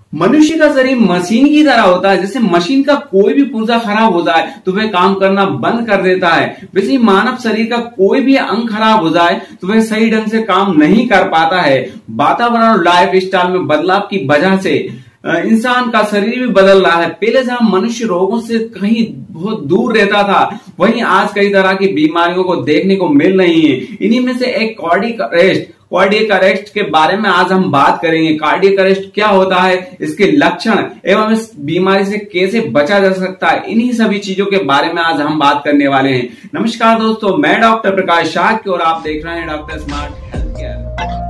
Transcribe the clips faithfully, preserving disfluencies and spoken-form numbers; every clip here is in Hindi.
मनुष्य का शरीर मशीन की तरह होता है। जैसे मशीन का कोई भी पुर्जा खराब हो जाए तो वह काम करना बंद कर देता है, वैसे ही मानव शरीर का कोई भी अंग खराब हो जाए तो वह सही ढंग से काम नहीं कर पाता है। वातावरण और लाइफ स्टाइल में बदलाव की वजह से इंसान का शरीर भी बदल रहा है। पहले जहां मनुष्य रोगों से कहीं बहुत दूर रहता था, वहीं आज कई तरह की बीमारियों को देखने को मिल रही है। इन्हीं में से एक कार्डियक अरेस्ट कार्डियक अरेस्ट के बारे में आज हम बात करेंगे। कार्डियक अरेस्ट क्या होता है, इसके लक्षण एवं इस बीमारी से कैसे बचा जा सकता है, इन्हीं सभी चीजों के बारे में आज हम बात करने वाले हैं। नमस्कार दोस्तों, मैं डॉक्टर प्रकाश शाक्य और आप देख रहे हैं doctor smart health care.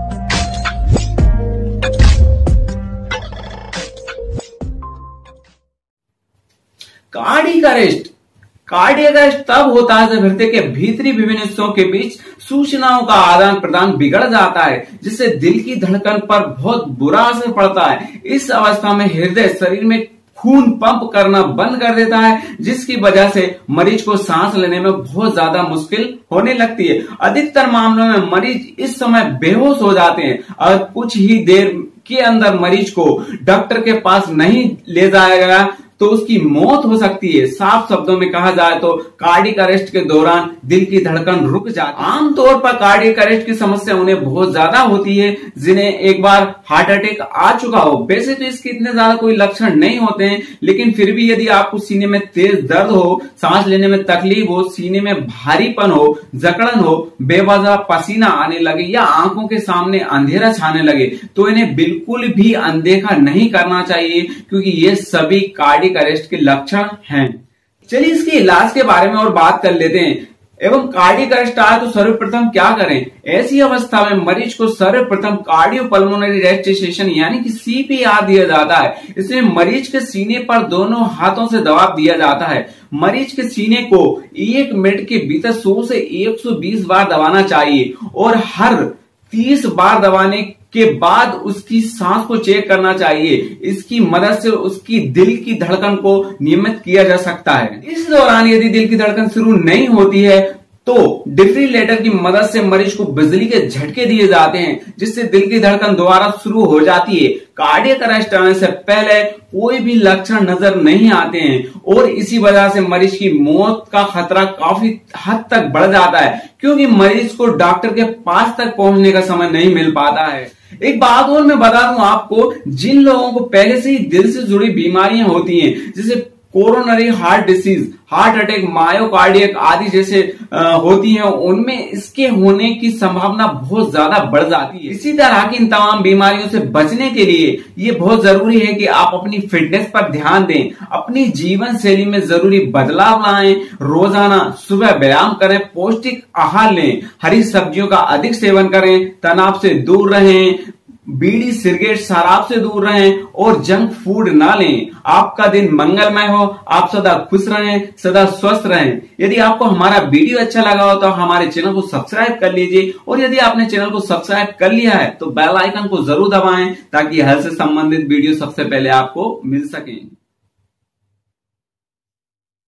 Cardiac arrest cardiac arrest तब होता है जब हृदय के भीतरी विभिन्न हिस्सों के बीच सूचनाओं का आदान प्रदान बिगड़ जाता है, जिससे दिल की धड़कन पर बहुत बुरा असर पड़ता है। इस अवस्था में हृदय शरीर में खून पंप करना बंद कर देता है, जिसकी वजह से मरीज को सांस लेने में बहुत ज्यादा मुश्किल होने लगती है। अधिकतर मामलों में मरीज इस समय बेहोश हो जाते हैं और कुछ ही देर के अंदर मरीज को डॉक्टर के पास नहीं ले जाया गया तो उसकी मौत हो सकती है। साफ शब्दों में कहा जाए तो कार्डियक अरेस्ट के दौरान दिल की धड़कन रुक जाती है। आमतौर पर कार्डियक अरेस्ट की समस्या उन्हें बहुत ज्यादा होती है जिन्हें एक बार हार्ट अटैक आ चुका हो। वैसे तो इसके इतने ज्यादा कोई लक्षण नहीं होते हैं, लेकिन फिर भी यदि आपको सीने में तेज दर्द हो, सांस लेने में तकलीफ हो, सीने में भारीपन हो, जकड़न हो, बेवजह पसीना आने लगे या आंखों के सामने अंधेरा छाने लगे, तो इन्हें बिल्कुल भी अनदेखा नहीं करना चाहिए, क्योंकि ये सभी कार्डियक अरेस्ट के लक्षण हैं। चलिए इसके इलाज के बारे में और बात कर लेते हैं। एवं कार्डियक अरेस्ट आए तो सर्वप्रथम क्या करें? ऐसी अवस्था में मरीज को सर्वप्रथम कार्डियोपल्मोनरी रेस्टिसेशन यानी कि सी पी आर दिया जाता है। इसमें मरीज के सीने पर दोनों हाथों से दबाव दिया जाता है। मरीज के सीने को एक मिनट के भीतर सौ से एक सौ बीस बार दबाना चाहिए और हर तीस बार दबाने के बाद उसकी सांस को चेक करना चाहिए। इसकी मदद से उसकी दिल की धड़कन को नियमित किया जा सकता है। इस दौरान यदि दिल की धड़कन शुरू नहीं होती है तो डिफिब्रिलेटर की मदद से मरीज को बिजली के झटके दिए जाते हैं, जिससे दिल की धड़कन दोबारा शुरू हो जाती है। कार्डियक अरेस्ट आने से पहले कोई भी लक्षण नजर नहीं आते हैं और इसी वजह से मरीज की मौत का खतरा काफी हद तक बढ़ जाता है, क्योंकि मरीज को डॉक्टर के पास तक पहुंचने का समय नहीं मिल पाता है। एक बात और मैं बता दूं आपको, जिन लोगों को पहले से ही दिल से जुड़ी बीमारियां होती हैं, जैसे coronary heart disease, heart attack, myocardiac आदि जैसे आ, होती हैं, उनमें इसके होने की संभावना बहुत ज्यादा बढ़ जाती है। इसी तरह की इन तमाम बीमारियों से बचने के लिए ये बहुत जरूरी है कि आप अपनी फिटनेस पर ध्यान दें, अपनी जीवन शैली में जरूरी बदलाव लाएं, रोजाना सुबह व्यायाम करें, पौष्टिक आहार लें, हरी सब्जियों का अधिक सेवन करें, तनाव से दूर रहें, बीड़ी, सिगरेट, शराब से दूर रहें और जंक फूड ना लें। आपका दिन मंगलमय हो, आप सदा खुश रहें, सदा स्वस्थ रहें। यदि आपको हमारा वीडियो अच्छा लगा हो तो हमारे चैनल को सब्सक्राइब कर लीजिए और यदि आपने चैनल को सब्सक्राइब कर लिया है तो बेल आइकन को जरूर दबाएं ताकि हेल्थ से संबंधित वीडियो सबसे पहले आपको मिल सकें।